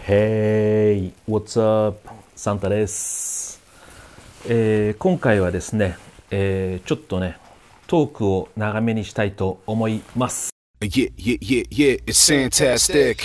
Hey, what's up? サンタです。今回はですね、ちょっとね、トークを長めにしたいと思います。 Yeah, it's fantastic.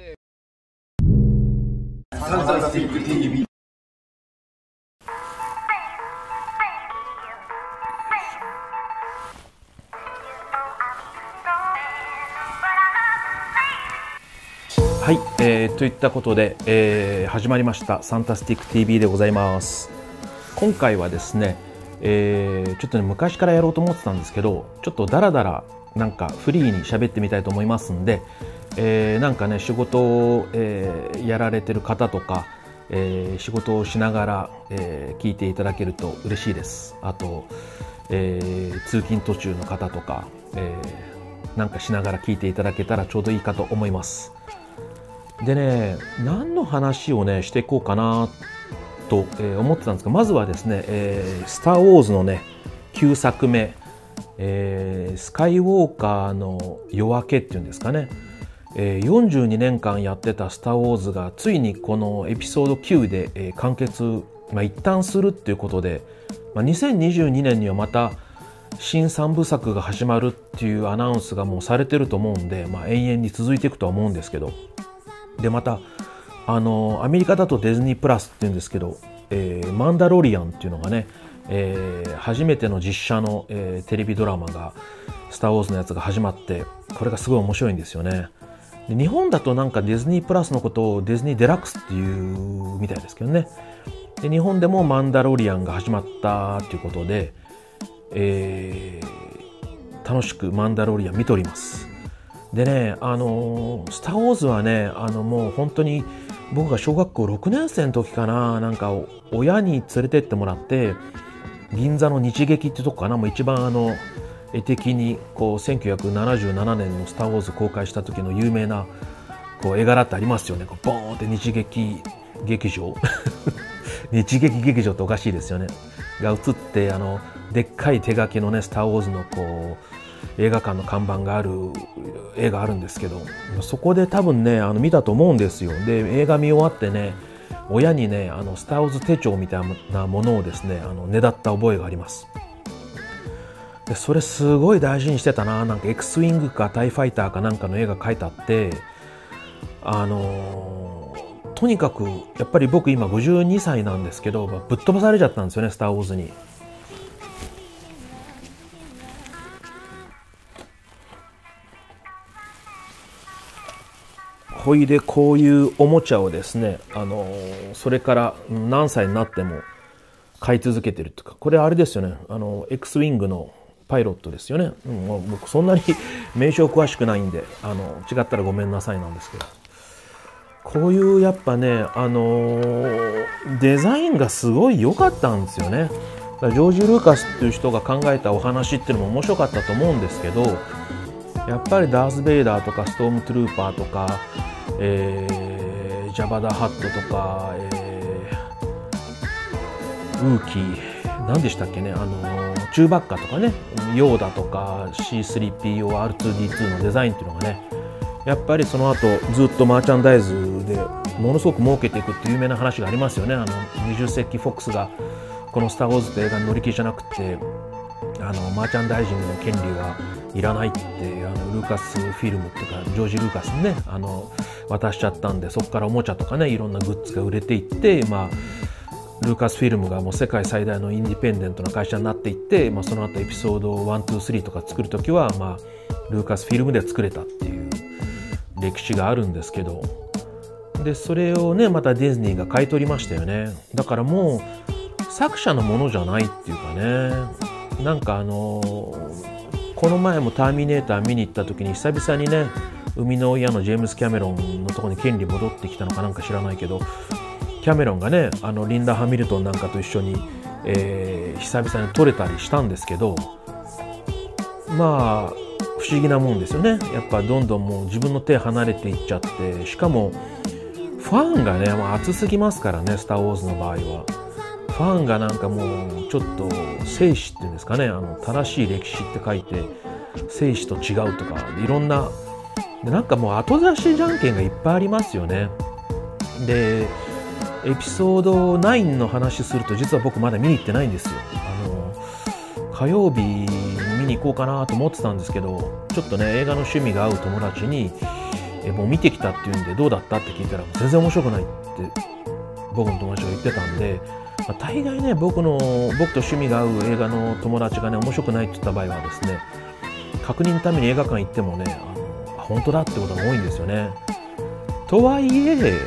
はい、といったことで、始まりましたサンタスティック TV でございます。今回はですね、ちょっとね昔からやろうと思ってたんですけど、ちょっとダラダラなんかフリーに喋ってみたいと思いますんで、なんかね仕事を、やられてる方とか、仕事をしながら、聞いていただけると嬉しいです。あと、通勤途中の方とか、なんかしながら聞いていただけたらちょうどいいかと思います。でね、何の話をねしていこうかなと思ってたんですが、まずはですね、スター・ウォーズのね9作目、スカイウォーカーの夜明けっていうんですかね、42年間やってたスター・ウォーズがついにこのエピソード9で、完結、一旦するっていうことで、2022年にはまた新3部作が始まるっていうアナウンスがもうされてると思うんで、永遠に続いていくとは思うんですけど、でまたアメリカだとディズニープラスっていうんですけど、マンダロリアンっていうのがね、初めての実写の、テレビドラマがスター・ウォーズのやつが始まって、これがすごい面白いんですよね。で日本だとなんかディズニープラスのことをディズニーデラックスっていうみたいですけどね。で日本でもマンダロリアンが始まったっていうことで、楽しくマンダロリアン見ております。でね、スター・ウォーズはね、もう本当に僕が小学校6年生の時かな、なんか親に連れてってもらって銀座の日劇ってとこかな、もう一番絵的にこう1977年のスター・ウォーズ公開した時の有名なこう絵柄ってありますよね。こうボーンって日劇劇場日劇劇場っておかしいですよねが映って、でっかい手書きのねスター・ウォーズのこう映画館の看板がある絵があるんですけど、そこで多分ね見たと思うんですよ。で映画見終わってね、親にねスター・ウォーズ手帳みたいなものをですねねだった覚えがあります。でそれすごい大事にしてたな。なんか X ウィングかタイファイターかなんかの絵が描いてあって、とにかくやっぱり僕今52歳なんですけど、ぶっ飛ばされちゃったんですよねスター・ウォーズに。ほいでこういうおもちゃをですね、それから何歳になっても買い続けてるというか、これあれですよね、X ウィングのパイロットですよね。僕そんなに名称詳しくないんで、違ったらごめんなさいなんですけど、こういうやっぱね、デザインがすごい良かったんですよね。ジョージ・ルーカスっていう人が考えたお話っていうのも面白かったと思うんですけど、やっぱりダース・ベイダーとかストームトゥルーパーとか、ジャバダ・ハットとか、ウーキー何でしたっけね、チューバッカとかね、ヨーダとか C3PO、R2D2 のデザインっていうのがね、やっぱりその後ずっとマーチャンダイズでものすごく儲けていくっていう有名な話がありますよね。20世紀フォックスがこのスター・ウォーズという映画に乗り気じゃなくて、マーチャンダイジングの権利はいらないってルーカスフィルムっていうかジョージ・ルーカスにね渡しちゃったんで、そこからおもちゃとかねいろんなグッズが売れていって、ルーカスフィルムがもう世界最大のインディペンデントな会社になっていって、その後エピソード1、2、3とか作るときは、ルーカスフィルムで作れたっていう歴史があるんですけど、でそれをねまたディズニーが買い取りましたよね。だからもう作者のものじゃないっていうかね、なんかこの前もターミネーター見に行った時に久々にね、生みの親のジェームス・キャメロンのところに権利戻ってきたのかなんか知らないけど、キャメロンがねリンダ・ハミルトンなんかと一緒に、久々に撮れたりしたんですけど、不思議なもんですよね。やっぱどんどんもう自分の手離れていっちゃって、しかもファンがね熱すぎますからね、スター・ウォーズの場合はファンがなんかもうちょっと生死っていうんですかね、正しい歴史って書いて生死と違うとかいろんな、なんかもう後出しじゃんけんがいっぱいありますよね。 でエピソード9の話すると、実は僕まだ見に行ってないんですよ。火曜日に見に行こうかなと思ってたんですけど、ちょっとね映画の趣味が合う友達にもう見てきたっていうんで、どうだったって聞いたら全然面白くないって僕の友達が言ってたんで、大概ね僕と趣味が合う映画の友達がね面白くないって言った場合はですね、確認のために映画館行ってもね本当だってことが多いんですよね。とはいえ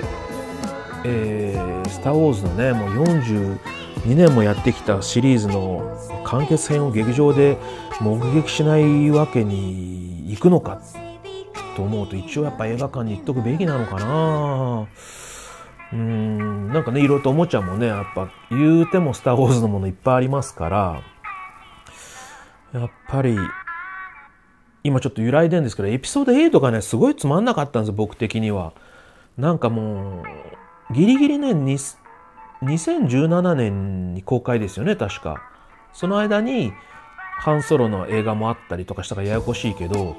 スター・ウォーズのねもう42年もやってきたシリーズの完結編を劇場で目撃しないわけにいくのかと思うと、一応やっぱ映画館に行っとくべきなのかな。なんかねいろいろとおもちゃもねやっぱ言うてもスター・ウォーズのものいっぱいありますから、やっぱり今ちょっと揺らいでるんですけど、エピソード8がねすごいつまんなかったんですよ、僕的には。なんかもうギリギリね2017年に公開ですよね確か。その間にハンソロの映画もあったりとかしたからややこしいけど、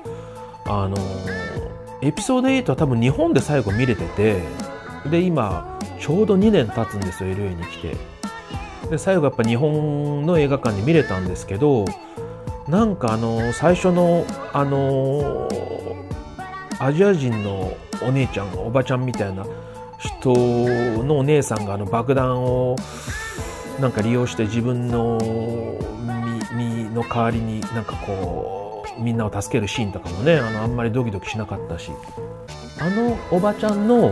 エピソード8は多分日本で最後見れてて、で今ちょうど2年経つんですよ LA に来て。で最後やっぱ日本の映画館で見れたんですけど、なんか最初のアジア人のお姉ちゃんおばちゃんみたいな人のお姉さんが爆弾をなんか利用して自分の身の代わりになんかこうみんなを助けるシーンとかもねあんまりドキドキしなかったし、おばちゃんの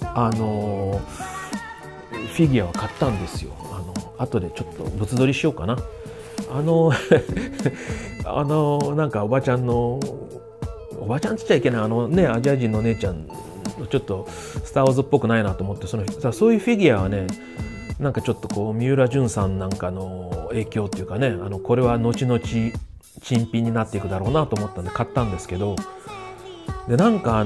フィギュアを買ったんですよ。後でちょっと物撮りしようかな。なんかおばちゃんって言っちゃいけないアジア人の姉ちゃんちょっとスター・ウォーズっぽくないなと思って、そういうフィギュアはねなんかちょっとこう三浦淳さんなんかの影響っていうかね、これは後々珍品になっていくだろうなと思ったんで買ったんですけど、でなんか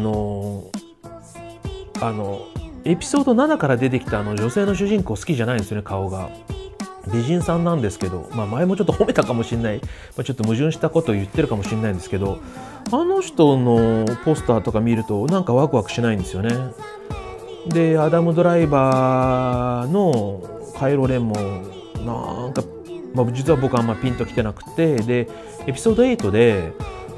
エピソード7から出てきた女性の主人公好きじゃないんですよね。顔が美人さんなんですけど、前もちょっと褒めたかもしれない、ちょっと矛盾したことを言ってるかもしれないんですけど、あの人のポスターとか見るとなんかワクワクしないんですよね。でアダム・ドライバーのカイロ・レンもなんか、実は僕はあんまピンときてなくて、でエピソード8で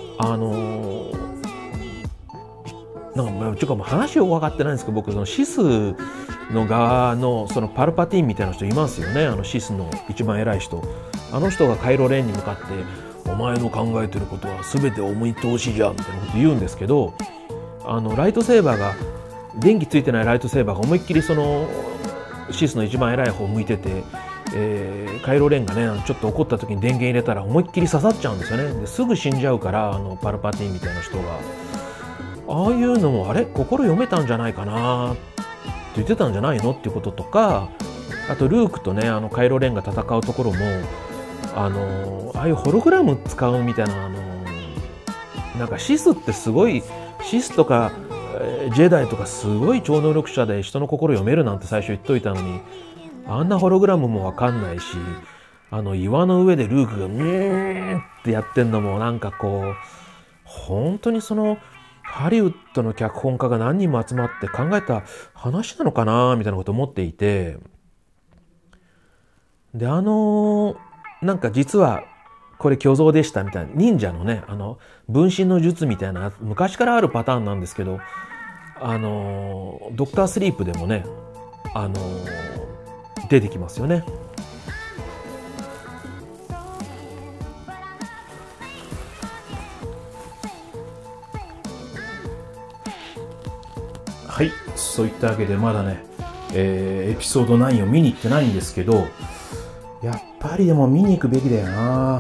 なんかちょっと話よく分かってないんですけど、僕そのシスの側のそのパルパティンみたいな人いますよね。シスの一番偉い人、人がカイロ・レンに向かってお前の考えてることは全て思い通しじゃんみたいなこと言うんですけど、ライトセーバーが電気ついてないライトセーバーが思いっきりそのシスの一番偉い方を向いてて、カイロ・レンがねちょっと怒った時に電源入れたら思いっきり刺さっちゃうんですよね。ですぐ死んじゃうからパルパティンみたいな人が、ああいうのも心読めたんじゃないかなって言ってたんじゃないのっていうこととか、あとルークとねカイロ・レンが戦うところもああいうホログラム使うみたいななんかシスってすごい、シスとかジェダイとかすごい超能力者で人の心読めるなんて最初言っといたのに、あんなホログラムもわかんないし、岩の上でルークがってやってんのもなんかこう本当にそのハリウッドの脚本家が何人も集まって考えた話なのかなみたいなこと思っていて、でなんか実はこれ虚像でしたみたいな忍者のね分身の術みたいな昔からあるパターンなんですけど、ドクタースリープでもね出てきますよね。はい、そういったわけでまだね、エピソード9を見に行ってないんですけど、やっぱりでも見に行くべきだよな。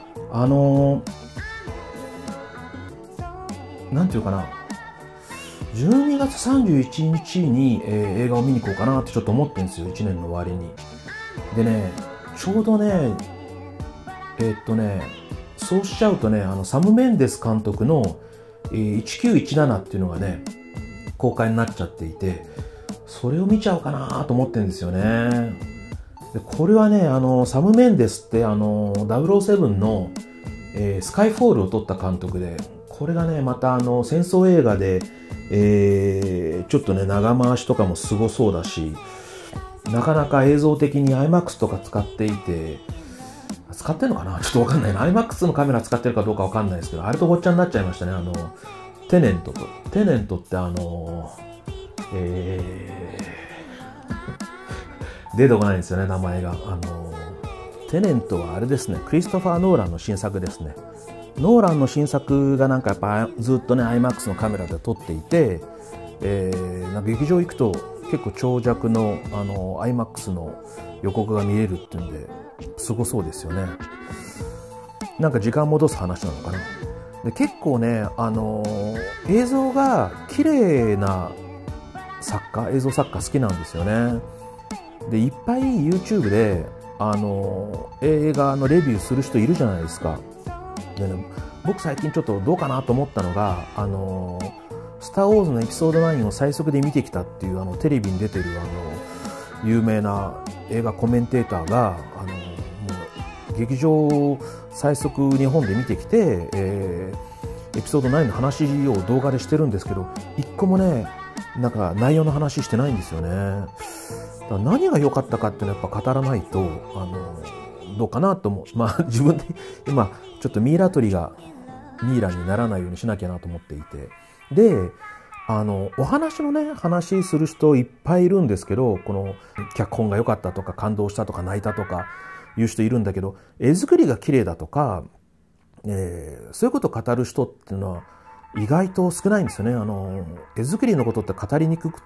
なんていうかな、12月31日に、映画を見に行こうかなってちょっと思ってるんですよ、1年の終わりに。でね、ちょうどねそうしちゃうとねサム・メンデス監督の、1917っていうのがね公開になっちゃっていて、それを見ちゃおうかなと思ってるんですよね。でこれはねサム・メンデスって007の、スカイフォールを撮った監督で、 これがねまた戦争映画で、ちょっとね長回しとかもすごそうだし、なかなか映像的に IMAX とか使っていて、使ってんのかなちょっとわかんないな。 IMAX のカメラ使ってるかどうかわかんないですけど、あれとごっちゃになっちゃいましたね。テネントって出てこないんですよね、名前が。テネントはあれですね、クリストファー・ノーランの新作ですね。ノーランの新作がなんかやっぱずっとね IMAX のカメラで撮っていて、なんか劇場行くと結構長尺のIMAX の予告が見れるっていうんですごそうですよね。なんか時間戻す話なのかな。で結構ね、映像が綺麗な映像作家好きなんですよね。でいっぱい YouTube で映画のレビューする人いるじゃないですか。でね、僕最近ちょっとどうかなと思ったのがスター・ウォーズのエピソード9を最速で見てきたっていうテレビに出てる有名な映画コメンテーターがもう劇場最速日本で見てきて、エピソード9の話を動画でしてるんですけど、一個もねなんか内容の話してないんですよね。だから何が良かったかっていうのはやっぱ語らないとどうかなと思う。まあ自分で今ちょっとミイラ取りがミイラにならないようにしなきゃなと思っていて、でお話のね話する人いっぱいいるんですけど、この脚本が良かったとか感動したとか泣いたとかいう人いるんだけど、絵作りが綺麗だとか、そういうことを語る人っていうのは意外と少ないんですよね。絵作りのことって語りにくくって、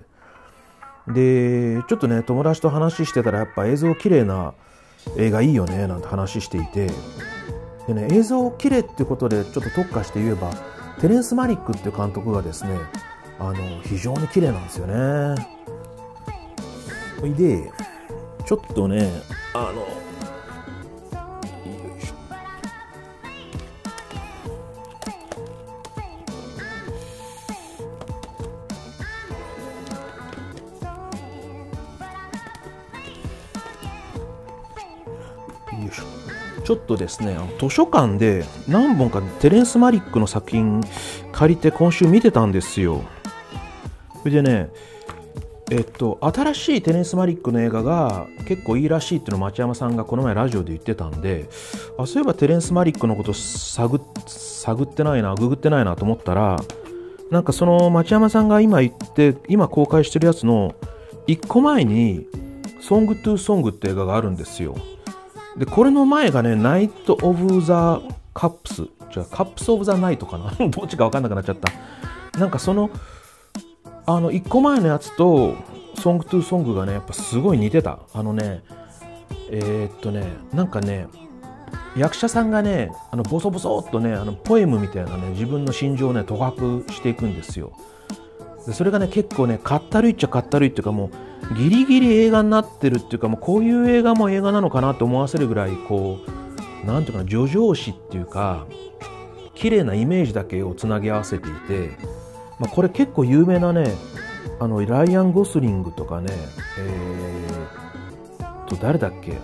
でちょっとね友達と話してたらやっぱ映像綺麗な映画いいよねなんて話していて、でね映像綺麗っていうことでちょっと特化して言えばテレンス・マリックっていう監督がですね非常に綺麗なんですよね。でちょっとねよいしょ、ちょっとですね図書館で何本かテレンス・マリックの作品借りて今週見てたんですよ。それでね新しいテレンス・マリックの映画が結構いいらしいっていうのを町山さんがこの前ラジオで言ってたんで、そういえばテレンス・マリックのこと探ってないな、ググってないなと思ったら、なんかその町山さんが今公開してるやつの1個前にソングトゥソングって映画があるんですよ。でこれの前がねナイト・オブ・ザ・カップス、カップス・オブ・ザ・ナイトかなどっちか分かんなくなっちゃった。なんかその1個前のやつとソングトゥソングがねやっぱすごい似てた。なんかね役者さんがねボソボソっとねポエムみたいなね自分の心情をね吐白していくんですよ。でそれがね結構ねかったるいっちゃかったるいっていうか、もうギリギリ映画になってるっていうか、もうこういう映画も映画なのかなと思わせるぐらいこうなんていうかな、叙情詩っていうか綺麗なイメージだけをつなぎ合わせていて、これ結構有名なねライアン・ゴスリングとかね誰だっけ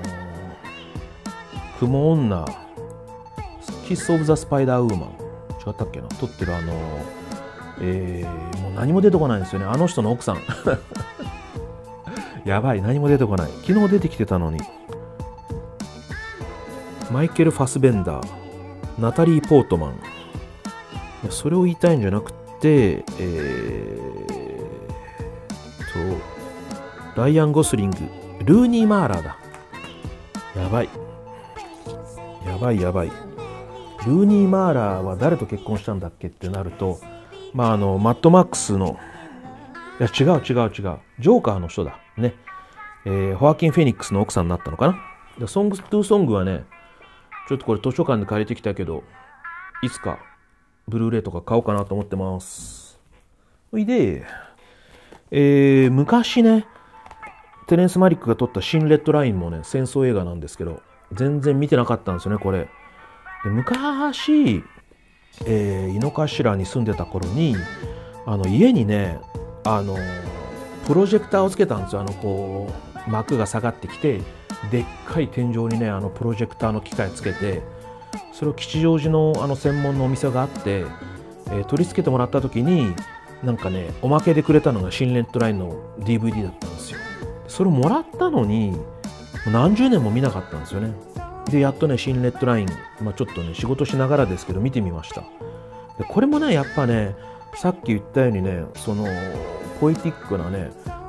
雲女キス・オブ・ザ・スパイダー・ウーマン違ったっけな、撮ってるもう何も出てこないんですよね、あの人の奥さんやばい、何も出てこない。昨日出てきてたのに。マイケル・ファスベンダー、ナタリー・ポートマン。いやそれを言いたいんじゃなくて、ライアン・ゴスリング、ルーニー・マーラーだ。やばい。ルーニー・マーラーは誰と結婚したんだっけってなると、マッドマックスの、いや違う、ジョーカーの人だね。ホアキン・フェニックスの奥さんになったのかな。でソングトゥソングはね、ちょっとこれ図書館で借りてきたけど、いつかブルーレイとか買おうかなと思ってます。で、昔ね、テレンス・マリックが撮った新レッドラインもね、戦争映画なんですけど、全然見てなかったんですよね、これ。で昔、井の頭に住んでた頃に、家にね、プロジェクターをつけたんですよ。こう、幕が下がってきて、でっかい天井にね、プロジェクターの機械つけて、 それを吉祥寺の専門のお店があって、取り付けてもらった時になんかね、おまけでくれたのが新レッドラインの DVD だったんですよ。それをもらったのに何十年も見なかったんですよね。でやっとね、新レッドライン、ちょっとね仕事しながらですけど見てみました。でこれもねやっぱね、さっき言ったようにね、そのポエティックなね、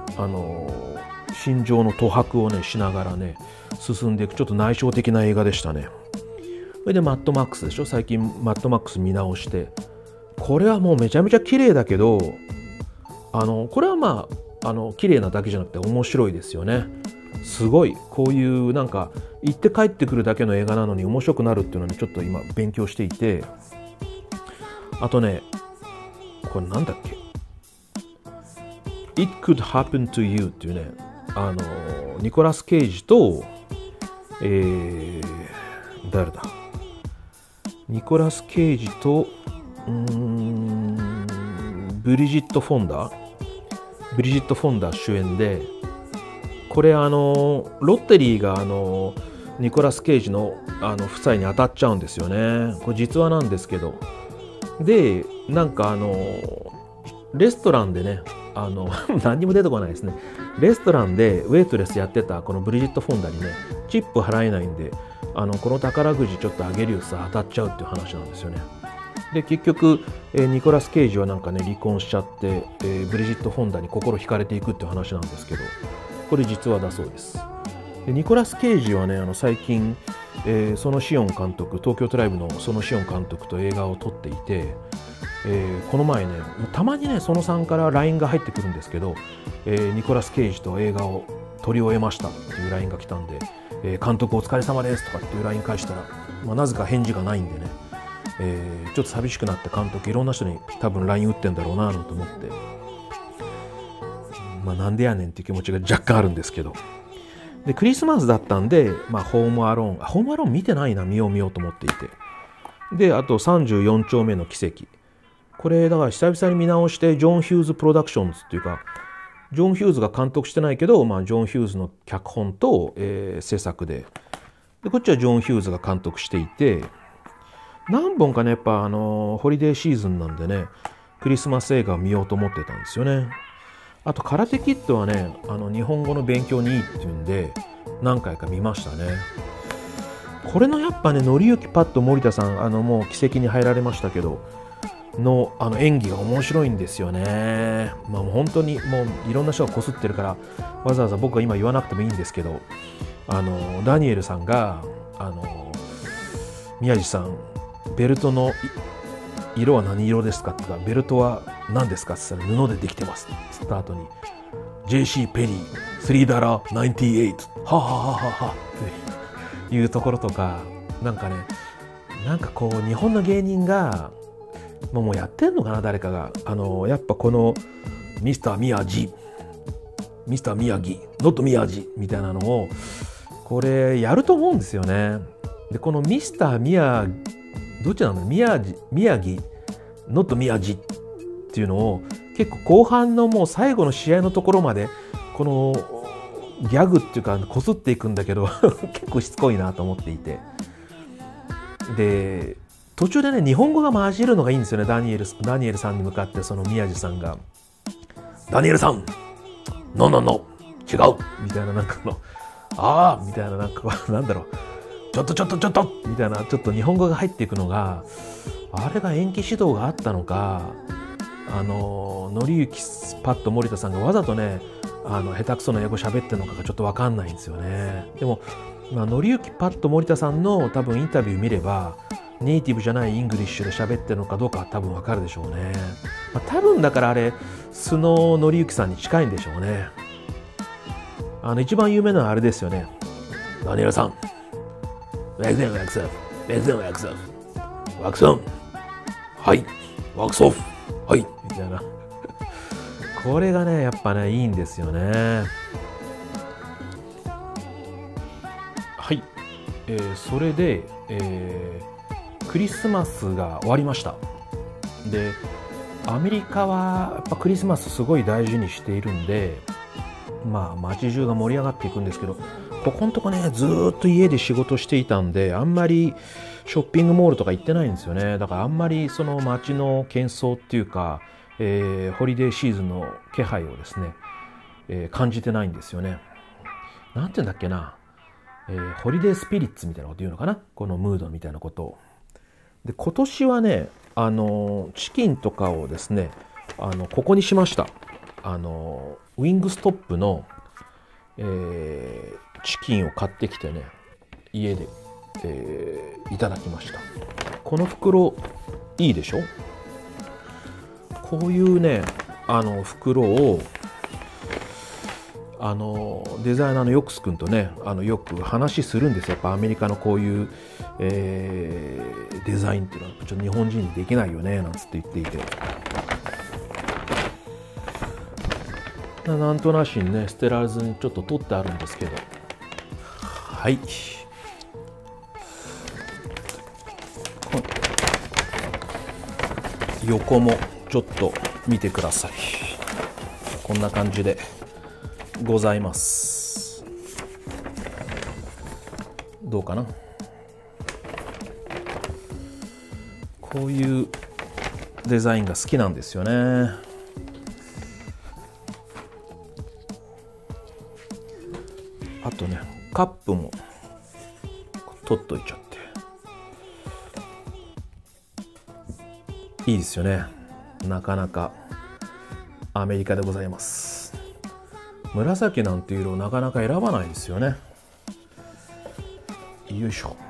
心情の吐白をねしながらね進んでいく、ちょっと内省的な映画でしたね。それでマッドマックスでしょ。最近マッドマックス見直して、これはもうめちゃめちゃ綺麗だけど、これは綺麗なだけじゃなくて面白いですよね。すごいこういうなんか行って帰ってくるだけの映画なのに面白くなるっていうのにちょっと今勉強していて、あとね、これなんだっけ、 It Could Happen to You っていうね、ニコラス・ケイジと、誰だ、ニコラス・ケイジとブリジット・フォンダ主演で、これロッテリーがニコラス・ケイジの夫妻に当たっちゃうんですよね。これ実話なんですけど、でなんかレストランでね、何にも出てこないですね。レストランでウェイトレスやってたこのブリジット・フォンダにね、チップ払えないんでこの宝くじちょっとあげるよさ、当たっちゃうっていう話なんですよね。で結局、ニコラス・ケイジはなんかね離婚しちゃって、ブリジット・フォンダに心惹かれていくっていう話なんですけど、これ実話だそうです。でニコラス・ケイジはね最近、そのシオン監督、東京トライブのそのシオン監督と映画を撮っていて、この前ねたまにねそのさんから LINE が入ってくるんですけど、ニコラス・ケイジと映画を撮り終えましたっていう LINE が来たんで、監督お疲れ様ですとかっていう LINE 返したら、なぜか返事がないんでね、ちょっと寂しくなって監督いろんな人に多分 LINE 打ってんだろうなと思って、なんでやねんっていう気持ちが若干あるんですけど、でクリスマスだったんで、ホームアローン見てないな、見ようと思っていて、であと34丁目の奇跡、これだから久々に見直して、ジョン・ヒューズ・プロダクションズっていうか、ジョン・ヒューズが監督してないけど、ジョン・ヒューズの脚本と、制作で、こっちはジョン・ヒューズが監督していて、何本かねやっぱホリデーシーズンなんでね、クリスマス映画を見ようと思ってたんですよね。あと空手キッドはね日本語の勉強にいいっていうんで何回か見ましたね。これのやっぱね、紀之パッド森田さん、もう奇跡に入られましたけどの演技が面白いんですよね。もう本当にもういろんな人がこすってるからわざわざ僕は今言わなくてもいいんですけど、ダニエルさんが宮地さんベルトの色は何色ですかって言ったら、ベルトは何ですかって言ったら、布でできてますって言った後に JC ペリー$3.98 はははははっていうところとか、なんかね、なんかこう日本の芸人がもうやってんのかな、誰かがやっぱこのミスター宮城ノット宮城みたいなのをこれやると思うんですよね。でこのミスター宮どっちなんだ、宮城ノット宮城っていうのを結構後半のもう最後の試合のところまでこのギャグっていうかこすっていくんだけど結構しつこいなと思っていて、で途中でね日本語が混じるのがいいんですよね。ダニエルさんに向かってその宮地さんがダニエルさんノー違うみたいな、なんかみたいな、なんかなんだろう、ちょっとみたいな、ちょっと日本語が入っていくのが、あれが延期指導があったのか、紀之パッド森田さんがわざとね下手くそな英語喋ってるのかがちょっと分かんないんですよね。でも、紀之パッド森田さんの多分インタビュー見ればネイティブじゃないイングリッシュで喋ってるのかどうかは多分分かるでしょうね。多分だからあれ素の紀之さんに近いんでしょうね。一番有名なのはあれですよね。ダニエルさんワクソンはいワクソフはいみたいなこれがねやっぱねいいんですよね。はい、それで、クリスマスが終わりました。でアメリカはやっぱクリスマスすごい大事にしているんで、街中が盛り上がっていくんですけど、 ここのとこねずーっと家で仕事していたんで、あんまりショッピングモールとか行ってないんですよね。だからあんまりその街の喧騒っていうか、ホリデーシーズンの気配をですね、感じてないんですよね。なんて言うんだっけな、ホリデースピリッツみたいなこと言うのかな、このムードみたいなことを。で今年はねチキンとかをですねここにしました。ウィングストップの、チキンを買ってきてね家で、いただきました。この袋いいでしょ。こういうね袋をデザイナーのヨックス君とねよく話するんですよ。やっぱアメリカのこういう、デザインっていうのはちょっと日本人にできないよねなんつって言っていて、なんとなしにね捨てられずにちょっと取ってあるんですけど、はい、横もちょっと見てください。こんな感じでございます。どうかな。こういうデザインが好きなんですよね。あとねカップも取っといちゃっていいですよね。なかなかアメリカでございます。紫なんていう色をなかなか選ばないですよね。よいしょ。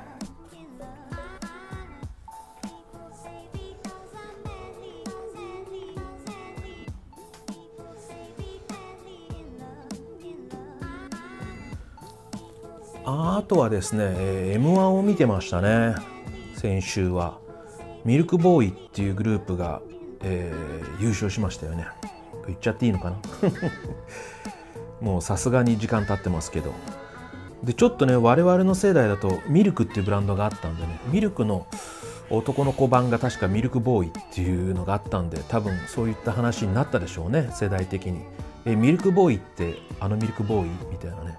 あとはですね、M1 を見てましたね。先週はミルクボーイっていうグループが、優勝しましたよね。言っちゃっていいのかなもうさすがに時間経ってますけど。でちょっとね我々の世代だとミルクっていうブランドがあったんでね、ミルクの男の子版が確かミルクボーイっていうのがあったんで、多分そういった話になったでしょうね、世代的に。ミルクボーイってミルクボーイみたいなね。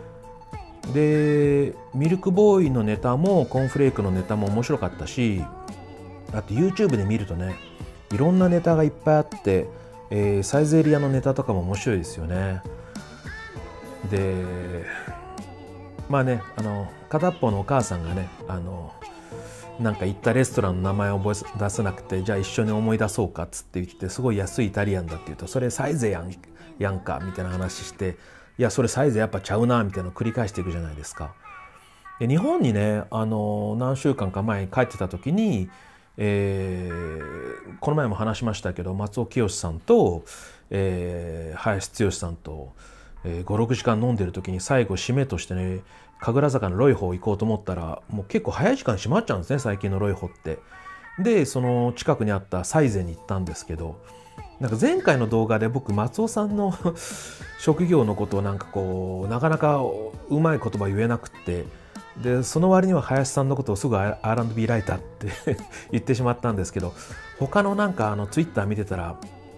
でミルクボーイのネタもコーンフレークのネタも面白かったし、あと YouTube で見るとねいろんなネタがいっぱいあって、サイゼリヤのネタとかも面白いですよね。でまあね片っぽのお母さんがねなんか行ったレストランの名前を出せなくて、じゃあ一緒に思い出そうかっつって言って、すごい安いイタリアンだって言うと、それサイゼやんかみたいな話して、いやそれサイゼやっぱちゃうなみたいなのを繰り返していくじゃないですか。で日本にね何週間か前に帰ってた時に、この前も話しましたけど松尾清さんと、林剛さんと、56時間飲んでる時に最後締めとしてね神楽坂のロイホ行こうと思ったら、もう結構早い時間閉まっちゃうんですね最近のロイホって。でその近くにあったサイゼに行ったんですけど、なんか前回の動画で僕松尾さんの職業のことをなんかこうなかなかうまい言葉言えなくって、でその割には林さんのことをすぐ R&B ライターって言ってしまったんですけど、他のなんかツイッター見てたら、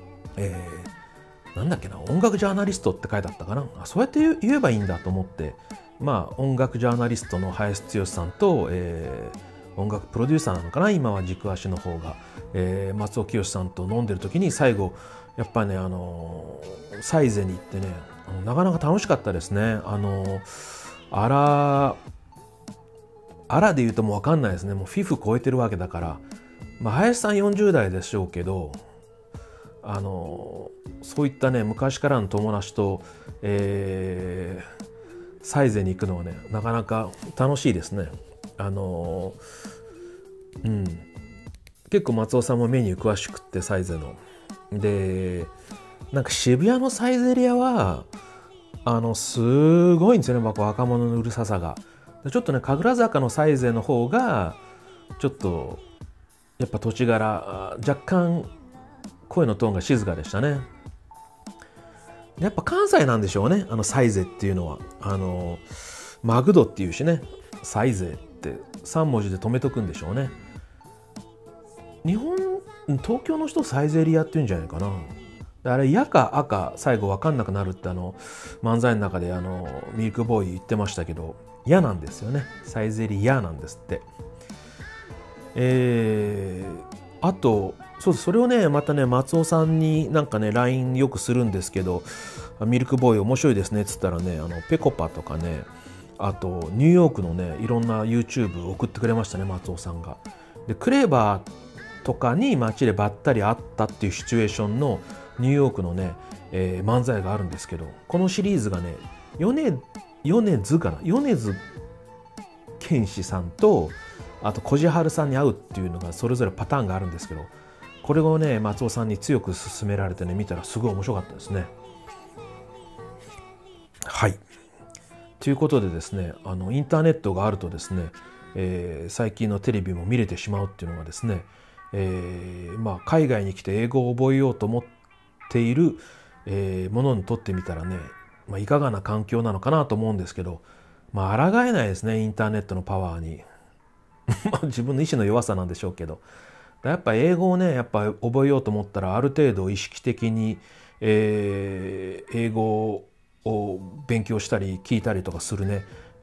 なんだっけな、音楽ジャーナリストって書いてあったかな。そうやって言えばいいんだと思って、まあ音楽ジャーナリストの林剛さんと、音楽プロデューサーなのかな今は軸足の方が、松尾清さんと飲んでる時に最後やっぱりねサイゼに行ってねなかなか楽しかったですね。アラで言うともう分かんないですね。もうフィフ超えてるわけだから、まあ、林さん40代でしょうけどそういったね昔からの友達と、サイゼに行くのはねなかなか楽しいですね。結構松尾さんもメニュー詳しくってサイゼので、なんか渋谷のサイゼリヤはすごいんですよね、若者のうるささが。ちょっとね神楽坂のサイゼの方がちょっとやっぱ土地柄若干声のトーンが静かでしたね。やっぱ関西なんでしょうね、サイゼっていうのは。マグドっていうしね、サイゼって3文字で止めとくんでしょうね。東京の人サイゼリヤって言うんじゃないかな。 あれ、矢か赤、最後分かんなくなるって漫才の中でミルクボーイ言ってましたけど、矢なんですよね。サイゼリヤなんですって。あと、そうです。それをね、またね、松尾さんになんかね、LINE よくするんですけど、ミルクボーイ面白いですねっつったらね、ペコパとかね、あとニューヨークのね、いろんな YouTube 送ってくれましたね、松尾さんが。で、クレーバーとかに街でばったり会ったっていうシチュエーションのニューヨークのね、漫才があるんですけど、このシリーズがね、米津玄師さんと、あと小路春さんに会うっていうのがそれぞれパターンがあるんですけど、これをね、松尾さんに強く勧められてね、見たらすごい面白かったですね。はい。ということでですね、インターネットがあるとですね、最近のテレビも見れてしまうっていうのがですね、海外に来て英語を覚えようと思っている、ものにとってみたらね、いかがな環境なのかなと思うんですけど、抗えないですね、インターネットのパワーに。自分の意志の弱さなんでしょうけど、やっぱ英語をね、やっぱ覚えようと思ったら、ある程度意識的に、英語を勉強したり聞いたりとかするね、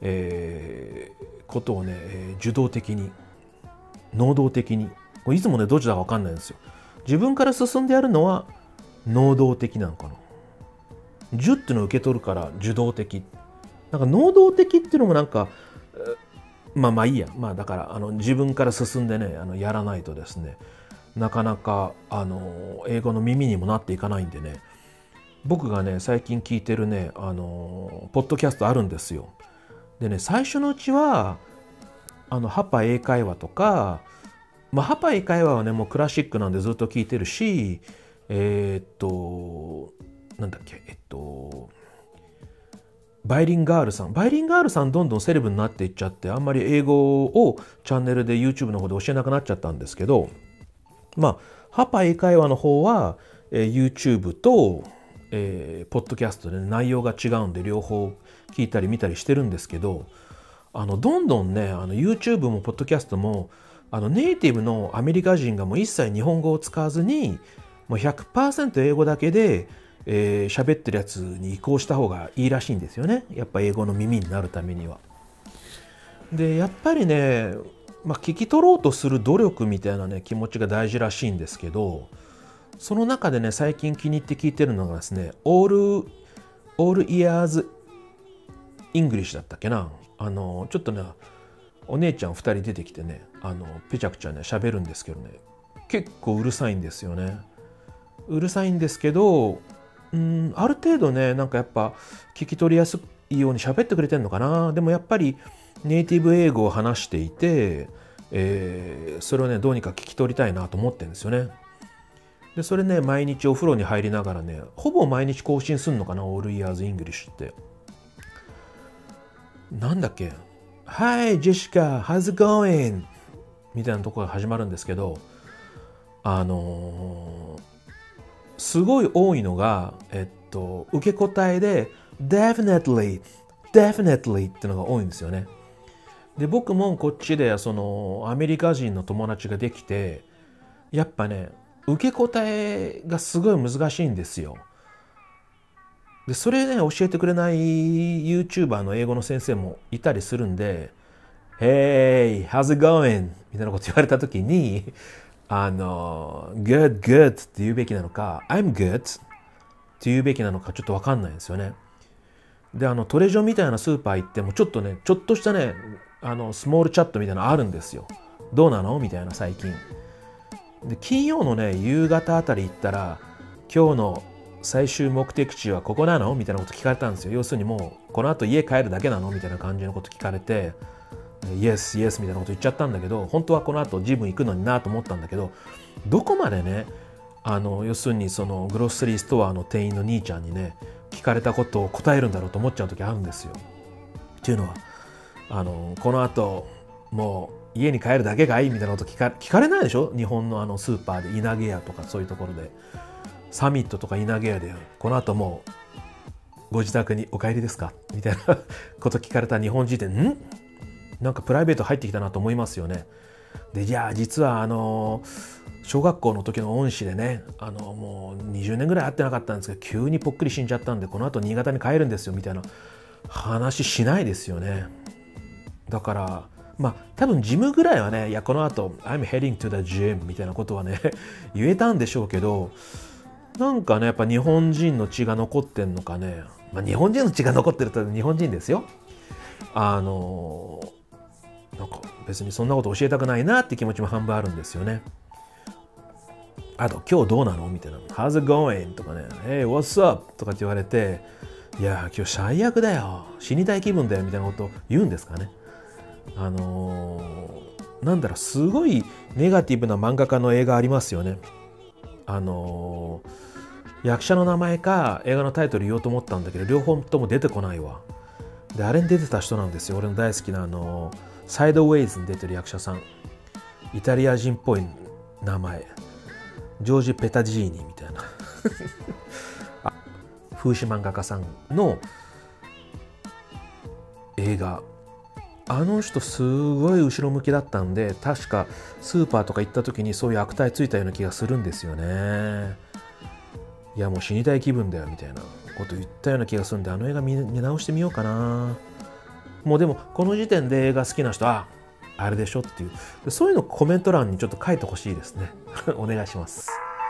ことをね、受動的に、能動的に、これいつもね、どっちだか分かんないんですよ。自分から進んでやるのは能動的なのかな。受っていうのを受け取るから受動的。なんか能動的っていうのもなんか、いいや。だから自分から進んでね、やらないとですね、なかなか英語の耳にもなっていかないんでね。僕がね、最近聞いてるね、ポッドキャストあるんですよ。でね、最初のうちはハパ英会話とか、ハパ英会話はね、もうクラシックなんでずっと聞いてるし、なんだっけ、バイリンガールさんどんどんセレブになっていっちゃって、あんまり英語をチャンネルで YouTube の方で教えなくなっちゃったんですけど、ハパ英会話の方は、YouTube と、ポッドキャストで、ね、内容が違うんで両方聞いたり見たりしてるんですけど、どんどんね、YouTube もポッドキャストもネイティブのアメリカ人がもう一切日本語を使わずにもう 100% 英語だけで喋ってるやつに移行した方がいいらしいんですよね。やっぱ英語の耳になるためには。で、やっぱりね、聞き取ろうとする努力みたいなね、気持ちが大事らしいんですけど、その中でね、最近気に入って聞いてるのがですね、All Ears English だったっけな。ちょっとね、お姉ちゃん2人出てきてね、ぺちゃくちゃね喋るんですけどね、結構うるさいんですよね。うるさいんですけど、ある程度ね、なんかやっぱ聞き取りやすいように喋ってくれてんのかな。でもやっぱりネイティブ英語を話していて、それをねどうにか聞き取りたいなと思ってるんですよね。でそれね、毎日お風呂に入りながらね、ほぼ毎日更新するのかな、All Ears English って。なんだっけ、Hi Jessica, how's it going? みたいなところが始まるんですけど、すごい多いのが、受け答えで Definitely ってのが多いんですよね。で、僕もこっちでアメリカ人の友達ができて、やっぱね、受け答えがすごい難しいんですよ。でそれね、教えてくれない YouTuber の英語の先生もいたりするんで、Hey, how's it going? みたいなこと言われたときに、good って言うべきなのか、I'm good って言うべきなのかちょっとわかんないんですよね。で、トレジョみたいなスーパー行っても、ちょっとしたね、スモールチャットみたいなのあるんですよ。どうなのみたいな、最近。で、金曜のね、夕方あたり行ったら、今日の最終目的地はここなのみたいなこと聞かれたんですよ。要するにもうこの後家帰るだけなのみたいな感じのこと聞かれて、Yes みたいなこと言っちゃったんだけど、本当はこの後ジム行くのになと思ったんだけど、どこまでね、要するにそのグロッサリーストアの店員の兄ちゃんにね、聞かれたことを答えるんだろうと思っちゃう時あるんですよ。っていうのはこの後もう家に帰るだけがいいみたいなこと聞かれないでしょ。日本のスーパーで稲毛屋とかそういうところで、サミットとか稲毛屋でこの後もうご自宅にお帰りですかみたいなこと聞かれた日本人で、なんかプライベート入ってきたなと思いますよね。 で、じゃあ実は小学校の時の恩師でね、もう20年ぐらい会ってなかったんですけど、急にぽっくり死んじゃったんで、この後新潟に帰るんですよみたいな話しないですよね。だから多分ジムぐらいはね、いやこの後 I'm heading to the gym みたいなことはね言えたんでしょうけど、なんかねやっぱ日本人の血が残ってんのかね、日本人の血が残ってると日本人ですよ。なんか別にそんなこと教えたくないなって気持ちも半分あるんですよね。あと今日どうなのみたいな How's it going? とかね Hey what's up? とかって言われて、いや今日最悪だよ、死にたい気分だよみたいなことを言うんですかね。なんだろう、すごいネガティブな漫画家の映画ありますよね。役者の名前か映画のタイトル言おうと思ったんだけど、両方とも出てこないわ。であれに出てた人なんですよ、俺の大好きなサイドウェイズに出てる役者さん、イタリア人っぽい名前、ジョージ・ペタジーニみたいな風刺漫画家さんの映画、あの人すごい後ろ向きだったんで、確かスーパーとか行った時にそういう悪態ついたような気がするんですよね。いやもう死にたい気分だよみたいなこと言ったような気がするんで、あの映画見直してみようかな。もうでもこの時点で映画好きな人はあれでしょっていう、そういうのコメント欄にちょっと書いてほしいですねお願いします。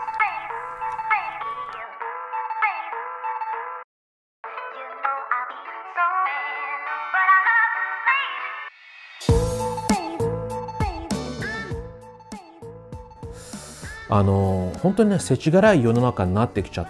本当にね世知辛い世の中になってきちゃって、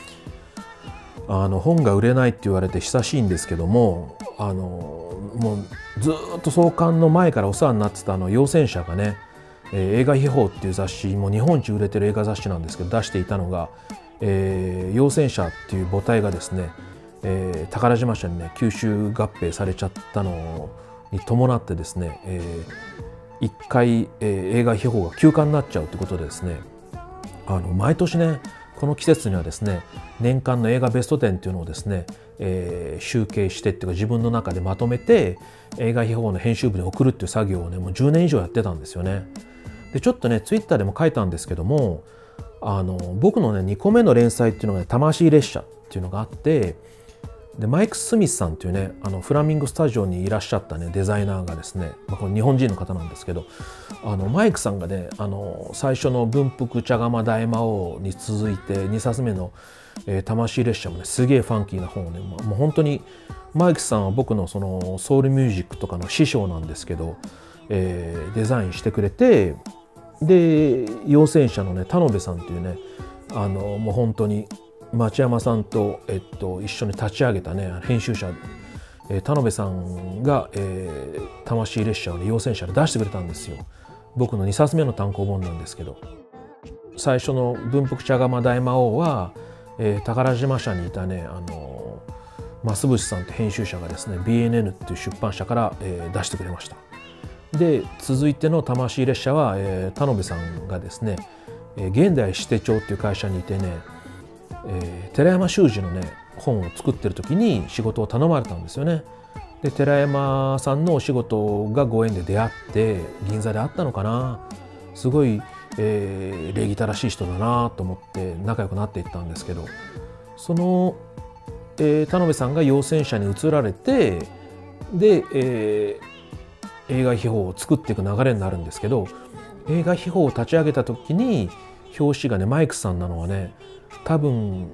本が売れないって言われて久しいんですけども、もうずっと創刊の前からお世話になってた陽泉社がね、映画秘宝っていう雑誌、もう日本一売れてる映画雑誌なんですけど出していたのが、陽泉社っていう母体がですね、宝島社にね吸収合併されちゃったのに伴ってですね、一回、映画秘宝が休刊になっちゃうということでですね、毎年ねこの季節にはですね年間の映画ベスト10っていうのをですね、集計してっていうか自分の中でまとめて映画秘宝の編集部に送るっていう作業をねもう10年以上やってたんですよね。でちょっとねツイッターでも書いたんですけども、僕のね2個目の連載っていうのが、ね、魂列車っていうのがあって、でマイク・スミスさんっていうねフラミンゴスタジオにいらっしゃったねデザイナーがですね、これ日本人の方なんですけど、マイクさんがね最初の文福茶釜大魔王に続いて2冊目の、魂列車もねすげえファンキーな本をね、もう本当にマイクさんは僕のそのソウルミュージックとかの師匠なんですけど、デザインしてくれて、で陽泉社のね田辺さんっていうねもう本当に町山さんと、一緒に立ち上げたね編集者、田辺さんが、魂列車を、ね、陽泉社で出してくれたんですよ。僕の2冊目の単行本なんですけど、最初の文福茶釜大魔王は、宝島社にいたね増渕さんって編集者がですね BNN っていう出版社から、出してくれました。で続いての魂列車は、田辺さんがですね、現代支手帳っていう会社にいてね、寺山修司のね本を作ってる時に仕事を頼まれたんですよね。で寺山さんのお仕事がご縁で出会って銀座で会ったのかな、すごい、礼儀正しい人だなと思って仲良くなっていったんですけど、その、田辺さんが陽泉社に移られて、で、映画秘宝を作っていく流れになるんですけど、映画秘宝を立ち上げた時に表紙がねマイクさんなのはね、多分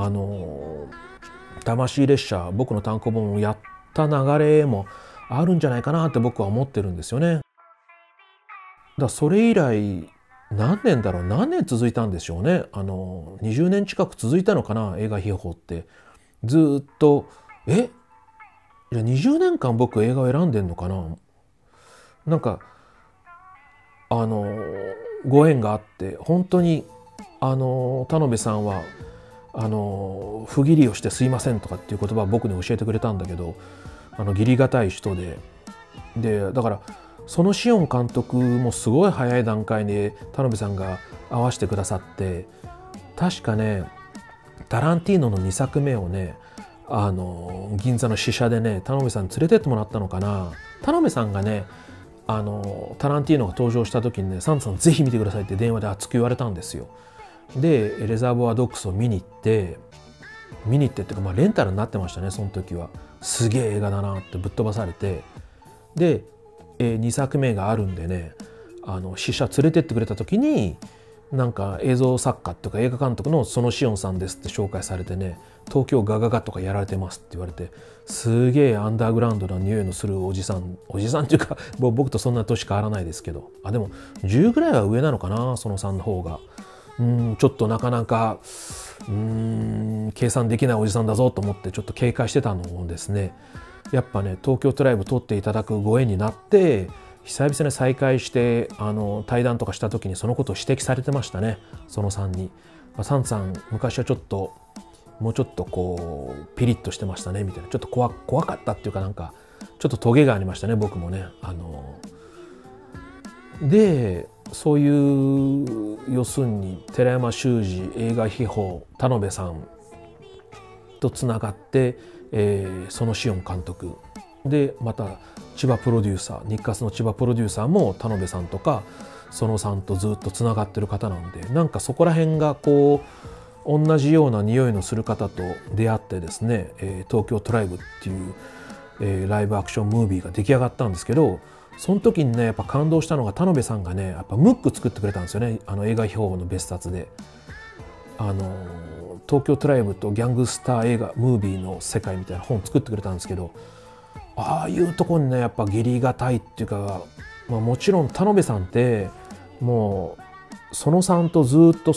魂列車僕の単行本をやった流れもあるんじゃないかなって僕は思ってるんですよね。だそれ以来何年続いたんでしょうね。20年近く続いたのかな映画秘宝って。ずっとじゃあ20年間僕映画を選んでんのかな。なんかご縁があって、本当に田辺さんは不義理をしてすいませんとかっていう言葉を僕に教えてくれたんだけど、義理がたい人でだからそのシオン監督もすごい早い段階で田辺さんが合わせてくださって、確かねタランティーノの2作目をね銀座の支社でね田辺さんに連れてってもらったのかな。田辺さんがねタランティーノが登場した時にね、サンタさんぜひ見てくださいって電話で熱く言われたんですよ。でレザーボアドッグスを見に行ってっていうか、レンタルになってましたね。その時はすげえ映画だなってぶっ飛ばされて、で、2作目があるんでね、試写連れてってくれた時になんか映像作家とか映画監督の園シオンさんですって紹介されてね、東京ガガガとかやられてますって言われて、すげえアンダーグラウンドな匂いのするおじさんっていうか僕とそんな年変わらないですけど、でも10ぐらいは上なのかな、園さんの方が。ちょっとなかなか計算できないおじさんだぞと思ってちょっと警戒してたのをですね、やっぱね東京トライブ撮っていただくご縁になって久々に再会して対談とかした時にそのことを指摘されてましたね、そのさんに。サンさん昔はちょっともうちょっとこうピリッとしてましたねみたいな、ちょっと怖かったっていうか、なんかちょっとトゲがありましたね、僕もね。でそういう要するに寺山修司映画秘宝田辺さんとつながって、そのシオン監督で、また千葉プロデューサー、日活の千葉プロデューサーも田辺さんとか園さんとずっとつながってる方なんで、なんかそこら辺がこう同じような匂いのする方と出会ってですね、東京トライブっていう、ライブアクションムービーが出来上がったんですけど、その時にねやっぱ感動したのが田辺さんがねやっぱムック作ってくれたんですよね、映画秘宝の別冊で。東京トライブとギャングスター映画ムービーの世界みたいな本作ってくれたんですけど、ああいうとこにねやっぱ下痢がたいっていうか、もちろん田辺さんってもう園さんとずっと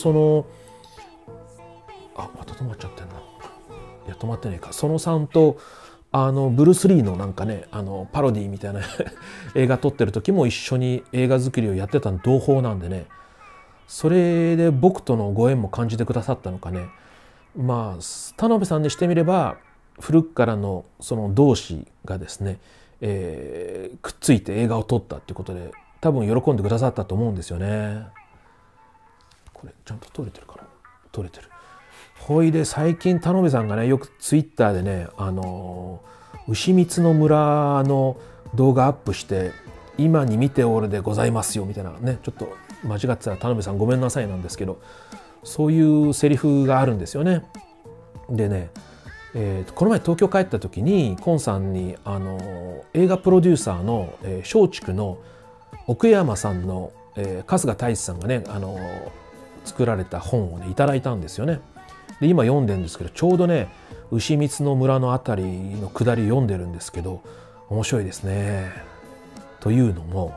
また止まっちゃってんな。いや止まってないか。園さんとブルース・リーのなんかねパロディみたいな映画撮ってる時も一緒に映画作りをやってたの同胞なんでね、それで僕とのご縁も感じてくださったのかね。田辺さんにしてみれば古くからのその同志がですね、くっついて映画を撮ったっていうことで多分喜んでくださったと思うんですよね。これちゃんと撮れてるかな。撮れてる。ほいで最近田辺さんがねよくツイッターでね牛光の村の動画アップして今に見ておるでございますよみたいなね、ちょっと間違ってたら田辺さんごめんなさいなんですけど、そういうセリフがあるんですよね。でね、この前東京帰った時にコンさんに映画プロデューサーの松竹の奥山さんの、春日太一さんがね作られた本をねいただいたんですよね。で今読んでるんですけど、ちょうどね牛光の村のあたりの下り読んでるんですけど面白いですね。というのも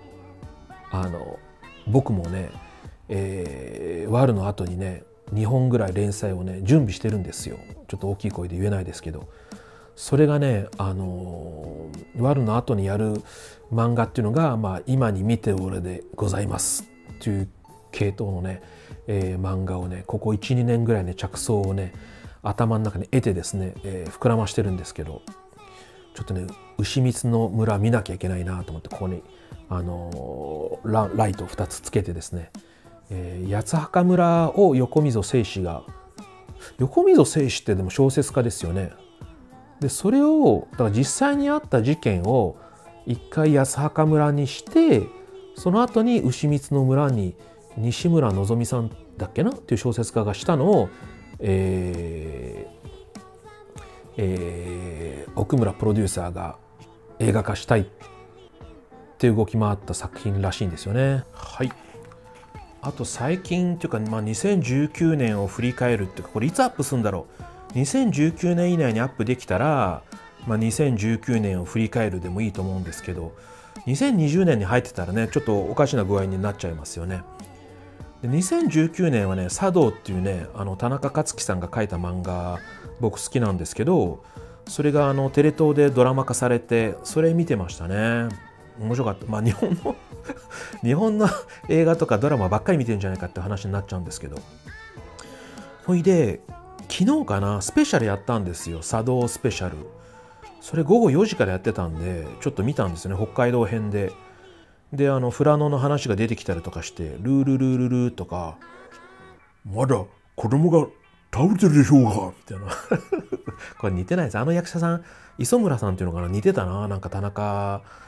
僕もね、ワルの後にね2本ぐらい連載をね準備してるんですよ。ちょっと大きい声で言えないですけど、それがねワルの後にやる漫画っていうのが、今に見ておるでございますっていう系統のね、漫画をねここ 1,2 年ぐらいね着想をね頭の中に得てですね、膨らましてるんですけど、ちょっとね牛光の村見なきゃいけないなと思って、ここにライトを2つつけてですね、八幡村を横溝正史が、横溝正史ってでも小説家ですよね。でそれをだから実際にあった事件を一回八幡村にして、その後に牛光の村に西村のぞみさんだっけなっていう小説家がしたのを、奥村プロデューサーが映画化したいっていう動きもあった作品らしいんですよね。はい。あと最近っていうか、2019年を振り返るっていうか、これいつアップするんだろう。2019年以内にアップできたら、2019年を振り返るでもいいと思うんですけど、2020年に入ってたらねちょっとおかしな具合になっちゃいますよね。で2019年はね茶道っていうね田中克樹さんが書いた漫画僕好きなんですけど、それがテレ東でドラマ化されてそれ見てましたね。面白かった。日本の映画とかドラマばっかり見てるんじゃないかって話になっちゃうんですけど、ほいで昨日かなスペシャルやったんですよ、茶道スペシャル。それ午後4時からやってたんでちょっと見たんですよね、北海道編で。で富良野の話が出てきたりとかして、ルールルールルーとか、まだ子供が倒れてるでしょうかみたいなこれ似てないです。役者さん磯村さんっていうのかな、似てたな。なんか田中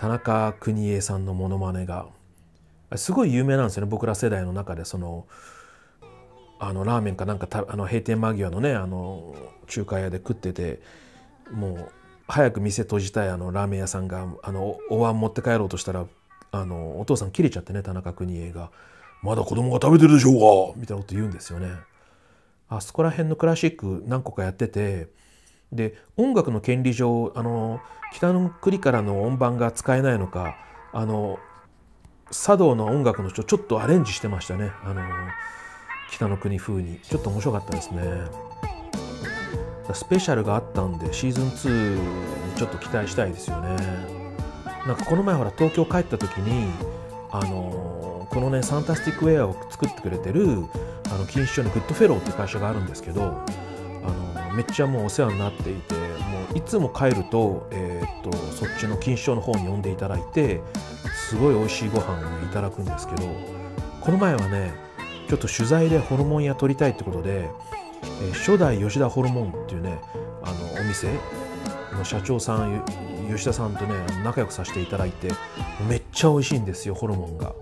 田中邦衛さんのモノマネがすごい有名なんですよね。僕ら世代の中でラーメンかなんか閉店間際のね中華屋で食ってて、もう早く店閉じたいラーメン屋さんがお椀持って帰ろうとしたらお父さん切れちゃってね、田中邦衛が「まだ子供が食べてるでしょうか」みたいなこと言うんですよね。あそこら辺のクラシック何個かやってて、で音楽の権利上北の国からの音盤が使えないのか茶道の音楽の人ちょっとアレンジしてましたね。北の国風にちょっと面白かったですね。スペシャルがあったんでシーズン2にちょっと期待したいですよね。なんかこの前ほら東京帰った時にこのねサンタスティックウェアを作ってくれてる錦糸町のグッドフェローっていう会社があるんですけど、めっちゃもうお世話になっていて、もういつも帰ると、そっちの錦糸町の方に呼んでいただいてすごい美味しいご飯を、ね、いただくんですけど、この前はねちょっと取材でホルモン屋撮りたいってことで、初代吉田ホルモンっていうねお店の社長さん吉田さんとね仲良くさせていただいて、めっちゃ美味しいんですよホルモンが。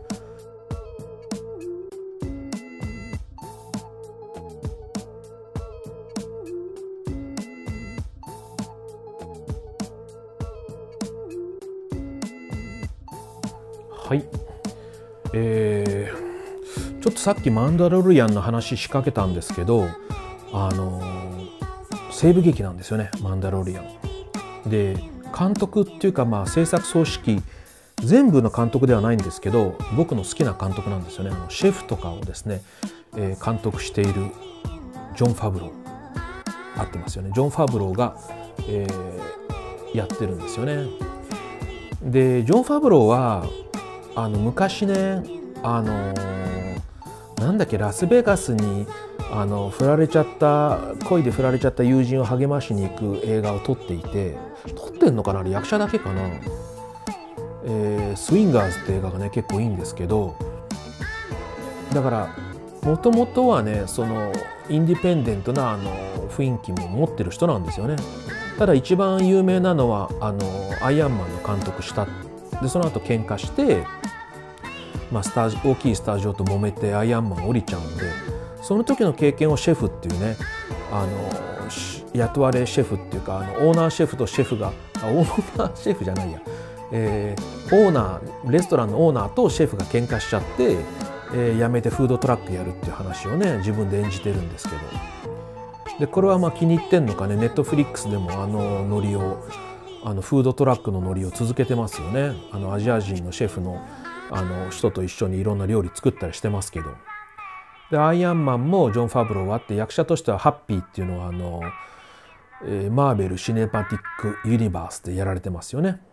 はい、ちょっとさっきマンダロリアンの話仕掛けたんですけど、西部劇なんですよねマンダロリアンで、監督っていうか制作総指揮全部の監督ではないんですけど、僕の好きな監督なんですよね。シェフとかをですね、監督しているジョン・ファブロー合ってますよね。ジョン・ファブローが、やってるんですよね。でジョン・ファブローは昔ねなんだっけラスベガスに恋で振られちゃった友人を励ましに行く映画を撮っていて、撮ってんのかなあれ役者だけかな、スウィンガーズって映画がね結構いいんですけど、だからもともとはねインディペンデントな雰囲気も持ってる人なんですよね。ただ一番有名なのはアイアンマンの監督したで、その後喧嘩して、大きいスタジオと揉めてアイアンマン降りちゃうんで、その時の経験をシェフっていうね雇われシェフっていうかオーナーシェフとシェフがオーナーシェフじゃないや、レストランのオーナーとシェフが喧嘩しちゃって、辞めてフードトラックやるっていう話をね自分で演じてるんですけど、でこれは気に入ってんのかね、ネットフリックスでもノリをフードトラックのノリを続けてますよね。アジア人のシェフの人と一緒にいろんな料理作ったりしてますけど、でアイアンマンもジョン・ファブローはあって、役者としてはハッピーっていうのはマーベル・シネマティック・ユニバースでやられてますよね。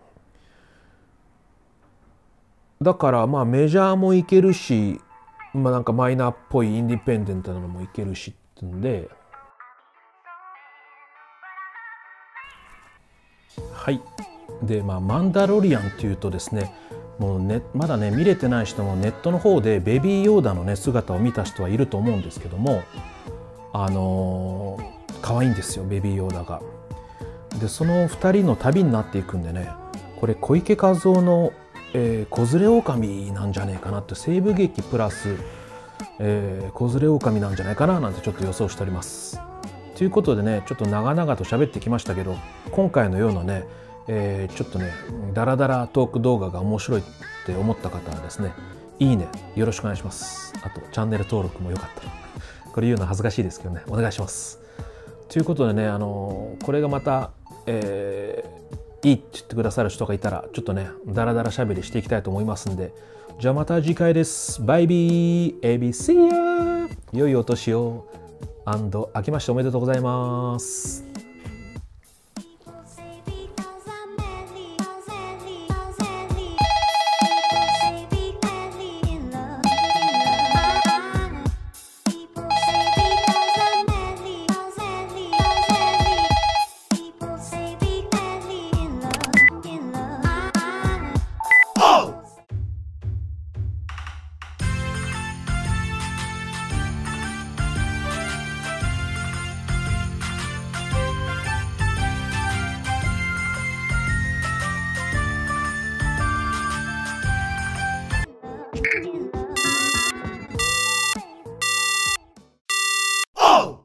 だからメジャーもいけるし、なんかマイナーっぽいインディペンデントなのもいけるしってんで、はい。でマンダロリアンっていうとですね、もうねまだね見れてない人もネットの方でベビーヨーダのね姿を見た人はいると思うんですけども、可愛いんですよベビーヨーダが。でその2人の旅になっていくんでね、これ小池和夫の子連れ狼なんじゃねえかなって、西部劇プラス、子連れ狼なんじゃないかななんてちょっと予想しております。ということでねちょっと長々と喋ってきましたけど、今回のようなね、ちょっとねダラダラトーク動画が面白いって思った方はですね、いいねよろしくお願いします。あとチャンネル登録もよかったらこれ言うの恥ずかしいですけどねお願いします。ということでねこれがまた、いいって言ってくださる人がいたらちょっとねダラダラしゃべりしていきたいと思いますんで、じゃあまた次回です。バイビーエビシーヤー、良いお年を明けましておめでとうございます。